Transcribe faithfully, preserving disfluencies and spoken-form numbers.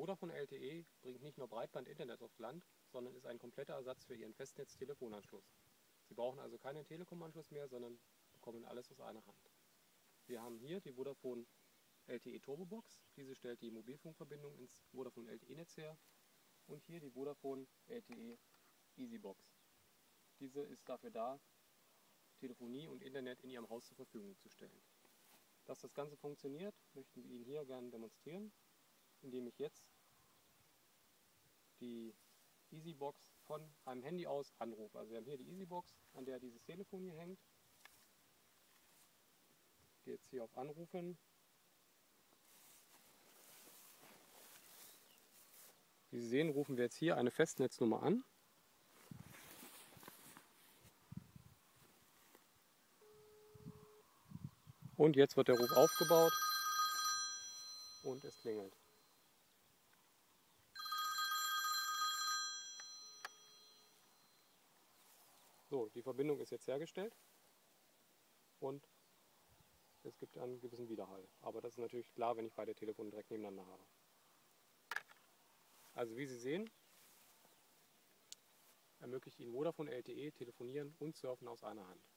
Vodafone L T E bringt nicht nur Breitband-Internet aufs Land, sondern ist ein kompletter Ersatz für Ihren Festnetz-Telefonanschluss. Sie brauchen also keinen Telekom-Anschluss mehr, sondern bekommen alles aus einer Hand. Wir haben hier die Vodafone L T E Turbo Box. Diese stellt die Mobilfunkverbindung ins Vodafone L T E-Netz her. Und hier die Vodafone L T E Easy Box. Diese ist dafür da, Telefonie und Internet in Ihrem Haus zur Verfügung zu stellen. Dass das Ganze funktioniert, möchten wir Ihnen hier gerne demonstrieren, indem ich jetzt die Easybox von einem Handy aus anrufe. Also wir haben hier die Easybox, an der dieses Telefon hier hängt. Ich gehe jetzt hier auf Anrufen. Wie Sie sehen, rufen wir jetzt hier eine Festnetznummer an. Und jetzt wird der Ruf aufgebaut und es klingelt. So, die Verbindung ist jetzt hergestellt und es gibt einen gewissen Widerhall. Aber das ist natürlich klar, wenn ich beide Telefone direkt nebeneinander habe. Also wie Sie sehen, ermöglicht Ihnen Vodafone L T E Telefonieren und Surfen aus einer Hand.